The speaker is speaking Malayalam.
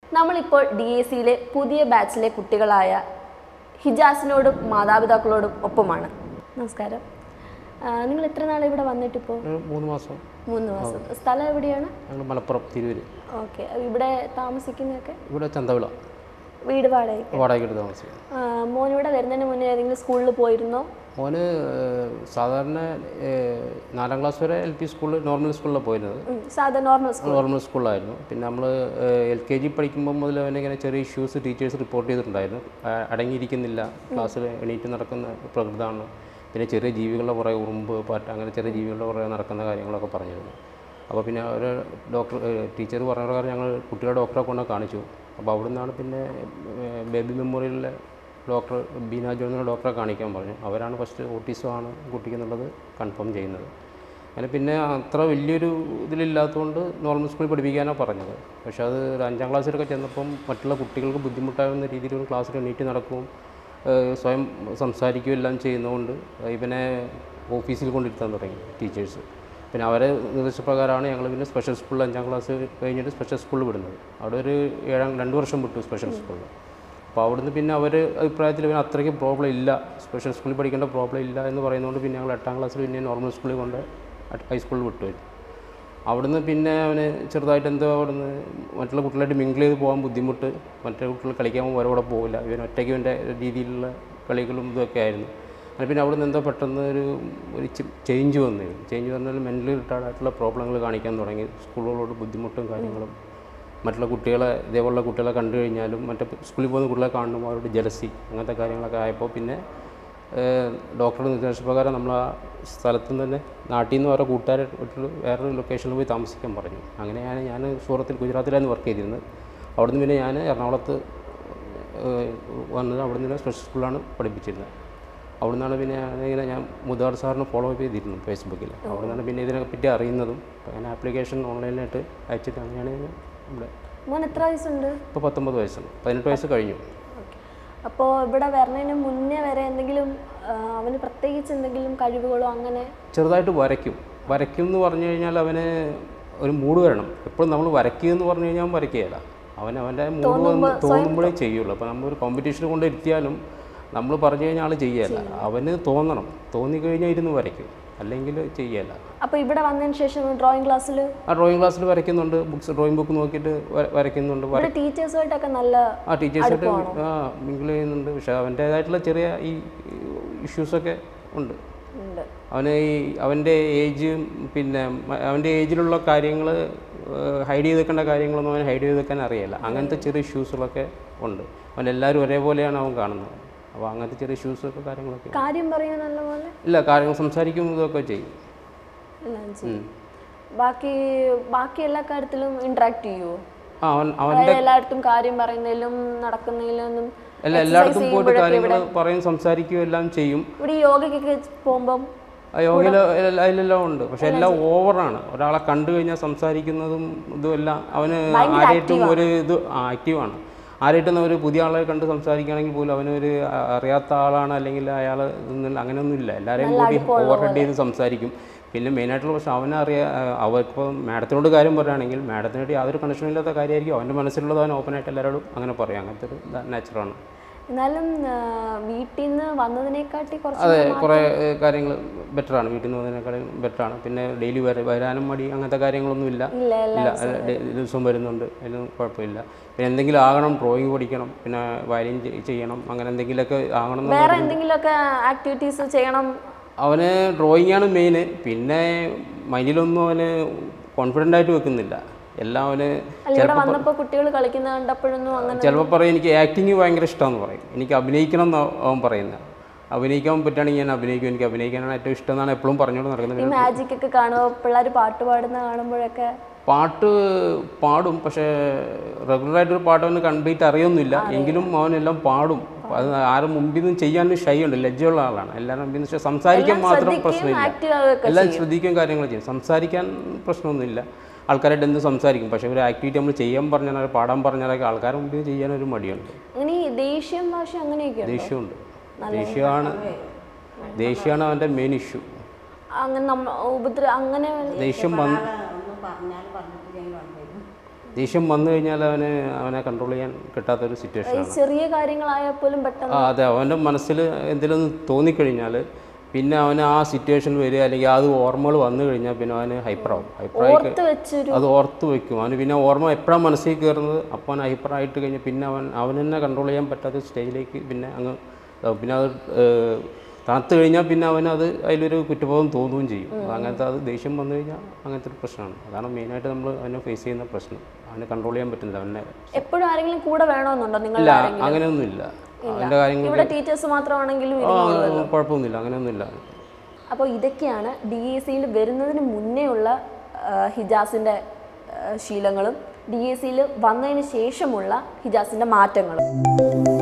നമ്മളിപ്പോൾ DACയിലെ പുതിയ ബാച്ചിലെ കുട്ടികളായ ഹിജാസിനോടും മാതാപിതാക്കളോടും ഒപ്പമാണ്. നമസ്കാരം. നിങ്ങൾ എത്ര നാൾ ഇവിടെ വന്നിട്ടിപ്പോൾ? 3 മാസം. 3 മാസം. സ്ഥലം എവിടെയാണ്? ഞങ്ങൾ മലപ്പുറം തിരൂര്. ഓക്കെ. ഇവിടെ താമസിക്കുന്നതൊക്കെ? ഇവിടെ ചന്തവിള. വീട് വാടകയ്ക്ക് താമസിക്കും. മോൻ ഇവിടെ വരുന്നതിന് മുന്നേ ഏതെങ്കിലും സ്കൂളിൽ പോയിരുന്നോ? മോന് സാധാരണ 4ാം ക്ലാസ് വരെ LP സ്കൂളിൽ നോർമൽ സ്കൂളിലാണ് പോയിരുന്നത്. നോർമൽ സ്കൂളിലായിരുന്നു. പിന്നെ നമ്മൾ LKG പഠിക്കുമ്പോൾ മുതൽ അവനിങ്ങനെ ചെറിയ ഇഷ്യൂസ് ടീച്ചേഴ്സ് റിപ്പോർട്ട് ചെയ്തിട്ടുണ്ടായിരുന്നു. അടങ്ങിയിരിക്കുന്നില്ല, ക്ലാസ്സിൽ എണീറ്റ് നടക്കുന്ന പ്രകൃതമാണ്, പിന്നെ ചെറിയ ജീവികളുടെ പുറകെ ഉറുമ്പ് പാറ്റ അങ്ങനെ ചെറിയ ജീവികളുടെ പുറകെ നടക്കുന്ന കാര്യങ്ങളൊക്കെ പറഞ്ഞിരുന്നു. അപ്പോൾ പിന്നെ ഒരു ടീച്ചർ പറഞ്ഞ പ്രകാരം ഞങ്ങൾ കുട്ടികളെ ഡോക്ടറെ കൊണ്ട് കാണിച്ചു. അപ്പോൾ അവിടെ നിന്നാണ് പിന്നെ ബേബി മെമ്മോറിയലിലെ ഡോക്ടർ ബീന ജോൺ എന്ന ഡോക്ടറെ കാണിക്കാൻ പറഞ്ഞു. അവരാണ് ഫസ്റ്റ് ഓട്ടിസമാണ് കുട്ടിക്കെന്നുള്ളത് കൺഫേം ചെയ്യുന്നത്. അങ്ങനെ പിന്നെ അത്ര വലിയൊരു ഇതിലില്ലാത്തതുകൊണ്ട് നോർമൽ സ്കൂളിൽ പഠിപ്പിക്കാനാണ് പറഞ്ഞത്. പക്ഷേ അത് ഒരു 5ാം ക്ലാസ്സിലൊക്കെ ചെന്നപ്പം മറ്റുള്ള കുട്ടികൾക്ക് ബുദ്ധിമുട്ടാകുന്ന രീതിയിൽ ഒരു ക്ലാസ്സിൽ എണീറ്റ് നടക്കുകയും സ്വയം സംസാരിക്കുകയും എല്ലാം ചെയ്യുന്നതുകൊണ്ട് ഇവനെ ഓഫീസിൽ കൊണ്ടിരുത്താൻ തുടങ്ങി ടീച്ചേഴ്സ്. പിന്നെ അവരെ നിർദ്ദേശപ്രകാരമാണ് ഞങ്ങൾ പിന്നെ സ്പെഷ്യൽ സ്കൂളിൽ 5ാം ക്ലാസ് കഴിഞ്ഞിട്ട് സ്പെഷ്യൽ സ്കൂളിൽ വിടുന്നത്. അവിടെ ഒരു 2 വർഷം വിട്ടു സ്പെഷ്യൽ സ്കൂളിൽ. അപ്പോൾ അവിടുന്ന് പിന്നെ അവർ അഭിപ്രായത്തിൽ ഇവന് അത്രയ്ക്ക് പ്രോബ്ലം ഇല്ല, സ്പെഷ്യൽ സ്കൂളിൽ പഠിക്കേണ്ട പ്രോബ്ലം ഇല്ല എന്ന് പറയുന്നതുകൊണ്ട് പിന്നെ ഞങ്ങൾ 8ാം ക്ലാസ്സിൽ പിന്നെ നോർമൽ സ്കൂളിൽ കൊണ്ട് ഹൈസ്കൂളിൽ വിട്ടുവരും. അവിടുന്ന് പിന്നെ അവന് ചെറുതായിട്ട് എന്തോ അവിടുന്ന് മറ്റുള്ള കുട്ടികളായിട്ട് മിങ്കിൾ ചെയ്ത് പോകാൻ ബുദ്ധിമുട്ട്, മറ്റേ കുട്ടികൾ കളിക്കാൻ അവരവിടെ പോകില്ല, ഇവൻ ഒറ്റയ്ക്ക് ഇവൻ്റെ രീതിയിലുള്ള കളികളും ഇതൊക്കെ ആയിരുന്നു. അങ്ങനെ പിന്നെ അവിടുന്ന് എന്തോ പെട്ടെന്ന് ഒരു ചേഞ്ച് വന്നാൽ മെൻ്റലി റിട്ടാർഡ് ആയിട്ടുള്ള പ്രോബ്ലങ്ങൾ കാണിക്കാൻ തുടങ്ങി. സ്കൂളുകളോട് ബുദ്ധിമുട്ടും കാര്യങ്ങളും, മറ്റുള്ള കുട്ടികളെ ഇതേപോലുള്ള കുട്ടികളെ കണ്ടു കഴിഞ്ഞാലും മറ്റേ സ്കൂളിൽ പോകുന്ന കുട്ടികളെ കാണുമ്പോൾ അവരോട് ജലസി അങ്ങനത്തെ കാര്യങ്ങളൊക്കെ ആയപ്പോൾ പിന്നെ ഡോക്ടറുടെ നിർദ്ദേശപ്രകാരം നമ്മൾ ആ സ്ഥലത്തു നിന്ന് തന്നെ നാട്ടിൽ നിന്ന് ഓരോ കൂട്ടുകാരെ വേറൊരു ലൊക്കേഷനിൽ പോയി താമസിക്കാൻ പറഞ്ഞു. അങ്ങനെയാണ് ഞാൻ ഗുജറാത്തിലായിരുന്നു വർക്ക് ചെയ്തിരുന്നത്. അവിടുന്ന് പിന്നെ ഞാൻ എറണാകുളത്ത് വന്നത്. അവിടെ നിന്ന് സ്പെഷ്യൽ സ്കൂളിലാണ് പഠിപ്പിച്ചിരുന്നത്. അവിടെ നിന്നാണ് പിന്നെ ഇങ്ങനെ ഞാൻ മുതാർ സാറിന് ഫോളോ അപ്പ് ചെയ്തിരുന്നു ഫേസ്ബുക്കിൽ. അവിടെ നിന്നാണ് പിന്നെ ഇതിനെപ്പറ്റി അറിയുന്നതും. അങ്ങനെ ആപ്ലിക്കേഷൻ ഓൺലൈനായിട്ട് അയച്ചിട്ട് അങ്ങനെയാണ് ഇവിടെ. മോൻ എത്ര വയസ്സുണ്ട്? ഇപ്പോൾ 19 വയസ്സുണ്ട്. 18 വയസ്സ് കഴിഞ്ഞു. അപ്പോൾ ഇവിടെ വരുന്നതിന് മുന്നേ വരെ എന്തെങ്കിലും അവന് പ്രത്യേകിച്ച് എന്തെങ്കിലും കഴിവുകളോ അങ്ങനെ? ചെറുതായിട്ട് വരയ്ക്കും എന്ന് പറഞ്ഞു കഴിഞ്ഞാൽ അവന് ഒരു മൂഡ് വരണം. എപ്പോഴും നമ്മൾ വരയ്ക്കുമെന്ന് പറഞ്ഞു കഴിഞ്ഞാൽ അവൻ വരയ്ക്കുകയില്ല. അവൻ്റെ മൂഡ് തോന്നുമ്പോഴേ ചെയ്യുള്ളൂ. അപ്പോൾ നമ്മളൊരു കോമ്പറ്റീഷന് കൊണ്ട് ഇരുത്തിയാലും നമ്മൾ പറഞ്ഞു കഴിഞ്ഞാൽ ആൾ ചെയ്യുകയില്ല. അവന് തോന്നണം, തോന്നിക്കഴിഞ്ഞാൽ ഇരുന്ന് വരയ്ക്കും, അല്ലെങ്കിൽ ചെയ്യുകയില്ല. അപ്പോൾ ഇവിടെ വന്നതിന് ശേഷം ഡ്രോയിങ് ക്ലാസ്സിൽ വരയ്ക്കുന്നുണ്ട്. ഡ്രോയിങ് ബുക്ക് നോക്കിയിട്ട് വരയ്ക്കുന്നുണ്ട്. ടീച്ചേഴ്സുമായിട്ടൊക്കെ നല്ല ടീച്ചേഴ്സായിട്ട് മിങ്കിൾ ചെയ്യുന്നുണ്ട്. പക്ഷേ അവൻ്റേതായിട്ടുള്ള ചെറിയ ഈ ഇഷ്യൂസൊക്കെ ഉണ്ട്. അവൻ്റെ ഏജ്, പിന്നെ അവൻ്റെ ഏജിലുള്ള കാര്യങ്ങൾ ഹൈഡ് ചെയ്ത് വെക്കേണ്ട കാര്യങ്ങളൊന്നും അവൻ ഹൈഡ് ചെയ്ത് വെക്കാൻ അറിയില്ല. അങ്ങനത്തെ ചെറിയ ഇഷ്യൂസുകളൊക്കെ ഉണ്ട്. അവനെല്ലാവരും ഒരേപോലെയാണ് അവൻ കാണുന്നത്. അപ്പോൾ അങ്ങനത്തെ ചെറിയ ഇഷ്യൂസൊക്കെ കാര്യങ്ങളൊക്കെ. കാര്യം പറയുന്നത് നല്ലപോലെ ഇല്ല, കാര്യങ്ങൾ സംസാരിക്കും, ഇതൊക്കെ ചെയ്യും. ബാക്കി എല്ലാ കാര്യത്തിലും ഇന്ററാക്ട് ചെയ്യുമോ? അവൻ്റെ എല്ലായിടത്തും കാര്യം പറയുന്നതിലും നടക്കുന്നതിലൊന്നും എല്ലായിടത്തും പോയിട്ട് കാര്യങ്ങൾ പറയും, സംസാരിക്കുകയും എല്ലാം ചെയ്യും. ഇവിടെ യോഗയ്ക്കൊക്കെ പോകുമ്പം യോഗയിൽ അതിലെല്ലാം ഉണ്ട്. പക്ഷെ എല്ലാം ഓവറാണ്. ഒരാളെ കണ്ടു കഴിഞ്ഞാൽ സംസാരിക്കുന്നതും ഇതും എല്ലാം അവന് ആരായിട്ടും ഒരു ഇത് ആക്റ്റീവാണ്. ആരായിട്ടും ഒരു പുതിയ ആളെ കണ്ട് സംസാരിക്കുകയാണെങ്കിൽ പോലും അവനൊരു അറിയാത്ത ആളാണ് അല്ലെങ്കിൽ അയാൾ അങ്ങനെയൊന്നുമില്ല. എല്ലാവരെയും കൂടി ഓവർ ഹെഡ് ചെയ്ത് സംസാരിക്കും. പിന്നെ മെയിനായിട്ടുള്ള പ്രശ്നം അവർക്ക് മാഡത്തിനോട് കാര്യം പറയുകയാണെങ്കിൽ മാഡത്തിനായിട്ട് യാതൊരു കണക്ഷനും ഇല്ലാത്ത കാര്യമായിരിക്കും. അവൻ്റെ മനസ്സിലുള്ളത് അവൻ ഓപ്പണായിട്ട് എല്ലാവരോടും അങ്ങനെ പറയും. അങ്ങനത്തെ ഒരു നേച്ചറാണ്. എന്നാലും വീട്ടിൽ നിന്ന് വന്നതിനെക്കാട്ടി കുറേ കാര്യങ്ങൾ ബെറ്ററാണ്. വീട്ടിൽ നിന്ന് വന്നതിനേക്കാളും ബെറ്ററാണ്. പിന്നെ ഡെയിലി വരാനും മടി അങ്ങനത്തെ കാര്യങ്ങളൊന്നും ഇല്ല. ദിവസവും വരുന്നുണ്ട്, അതിനൊന്നും കുഴപ്പമില്ല. പിന്നെ എന്തെങ്കിലും ആകണം, ഡ്രോയിങ് പഠിക്കണം, പിന്നെ വയലിൻ ചെയ്യണം, അങ്ങനെ എന്തെങ്കിലുമൊക്കെ ആകണം. വേറെ എന്തെങ്കിലുമൊക്കെ ആക്ടിവിറ്റീസ് ചെയ്യണം. അവന് ഡ്രോയിങ്ങാണ് മെയിൻ. പിന്നെ മൈൻഡിലൊന്നും അവന് കോൺഫിഡൻ്റ് ആയിട്ട് വെക്കുന്നില്ല. എല്ലാം അവന് ചിലപ്പോൾ പറയും എനിക്ക് ആക്ടിങ് ഭയങ്കര ഇഷ്ടമെന്ന് പറയും. എനിക്ക് അഭിനയിക്കണം എന്ന് അവൻ പറയുന്നത്. അഭിനയിക്കാൻ പറ്റുകയാണെങ്കിൽ ഞാൻ അഭിനയിക്കും, എനിക്ക് അഭിനയിക്കാനാണ് ഏറ്റവും ഇഷ്ടം എന്നാണ് എപ്പോഴും പറഞ്ഞുകൊണ്ട് നടക്കുന്നത്. മാജിക് ഒക്കെ കാണുമ്പോൾ പിള്ളേർ പാട്ട് പാടുന്ന കാണുമ്പോഴൊക്കെ പാട്ട് പാടും. പക്ഷേ റെഗുലറായിട്ടൊരു പാട്ട് അവന് കംപ്ലീറ്റ് അറിയൊന്നുമില്ല. എങ്കിലും അവനെല്ലാം പാടും. അത് ആരും മുമ്പിൽ നിന്നും ചെയ്യാനൊരു ഷൈ ഉണ്ട്, ലജ്ജയുള്ള ആളാണ്. എല്ലാവരും മുമ്പിൽ നിന്ന് സംസാരിക്കാൻ മാത്രം പ്രശ്നമില്ല. എല്ലാം ശ്രദ്ധിക്കും, കാര്യങ്ങൾ ചെയ്യും. സംസാരിക്കാൻ പ്രശ്നമൊന്നുമില്ല. ആൾക്കാരായിട്ട് എന്ത് സംസാരിക്കും. പക്ഷേ ഒരു ആക്ടിവിറ്റി നമ്മൾ ചെയ്യാൻ പറഞ്ഞാൽ, പാടാൻ പറഞ്ഞാലൊക്കെ ആൾക്കാരുടെ മുമ്പിൽ ചെയ്യാനൊരു മടിയുണ്ട്. ദേഷ്യമുണ്ട്. ദേഷ്യമാണ് അവൻ്റെ മെയിൻ ഇഷ്യൂ. ദേഷ്യം ദേഷ്യം വന്നു കഴിഞ്ഞാൽ അവനെ കൺട്രോൾ ചെയ്യാൻ കിട്ടാത്തൊരു സിറ്റുവേഷനാണ്. ചെറിയ കാര്യങ്ങളായാൽ പോലും പെട്ടെന്ന് അതെ, അവൻ്റെ മനസ്സിൽ എന്തെങ്കിലും തോന്നിക്കഴിഞ്ഞാൽ പിന്നെ അവന് ആ സിറ്റുവേഷൻ വരിക, അല്ലെങ്കിൽ അത് ഓർമ്മകൾ വന്നു കഴിഞ്ഞാൽ പിന്നെ അവന് ഹൈപ്പറാവും. ഹൈപ്പറായി അത് ഓർത്ത് വയ്ക്കും. അവന് പിന്നെ ഓർമ്മ എപ്പോഴാണ് മനസ്സിൽ കയറുന്നത് അപ്പോൾ അവൻ ഹൈപ്പറായിട്ട് കഴിഞ്ഞാൽ പിന്നെ അവൻ തന്നെ കൺട്രോൾ ചെയ്യാൻ പറ്റാത്ത സ്റ്റേജിലേക്ക് പിന്നെ അങ്ങ് പിന്നെ അത് തണുത്ത് കഴിഞ്ഞാൽ പിന്നെ അവനത് അതിലൊരു കുറ്റബോധം തോന്നുകയും ചെയ്യും. അങ്ങനത്തെ അത് ദേഷ്യം വന്നു കഴിഞ്ഞാൽ അങ്ങനത്തെ ഒരു പ്രശ്നമാണ്. അതാണ് മെയിനായിട്ട് നമ്മൾ അവനെ ഫേസ് ചെയ്യുന്ന പ്രശ്നം. അവനെ കൺട്രോൾ ചെയ്യാൻ പറ്റുന്നില്ല. അവനെ എപ്പോഴും ആരെങ്കിലും കൂടെ വേണമെന്നുണ്ടോ? ഇല്ല, അങ്ങനെയൊന്നുമില്ല. അവൻ്റെ കാര്യങ്ങൾ ടീച്ചേഴ്സ് മാത്രമാണെങ്കിലും കുഴപ്പമൊന്നുമില്ല, അങ്ങനെയൊന്നുമില്ല. അപ്പോൾ ഇതൊക്കെയാണ് DACയിൽ വരുന്നതിന് മുന്നേ ഉള്ള ഹിജാസിൻ്റെ ശീലങ്ങളും DACയിൽ വന്നതിന് ശേഷമുള്ള ഹിജാസിൻ്റെ മാറ്റങ്ങളും.